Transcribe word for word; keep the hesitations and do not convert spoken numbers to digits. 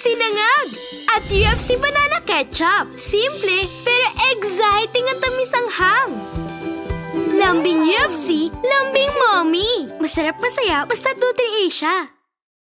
Sinangag! At U F C Banana Ketchup. Simple pero exciting ang tamis ang ham. Lambing U F C, lambing mommy. Masarap masaya basta Nutri-Asia.